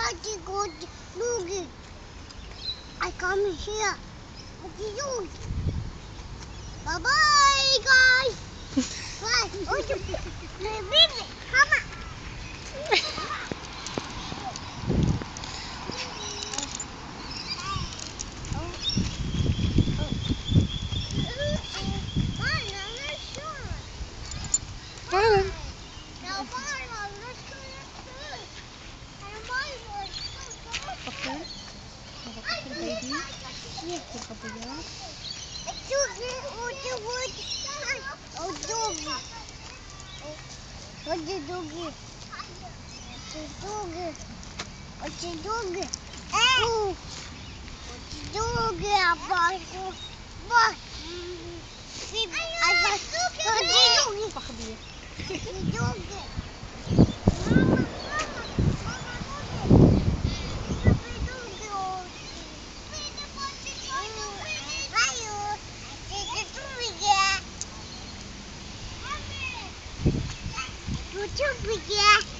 to go to Doogie. I come here. Bye bye, guys. Bye. Oh, baby, come on. Helen. Okay. Nakapagod baby. Ito ka ba yan? Pakabili. YouTube, yeah.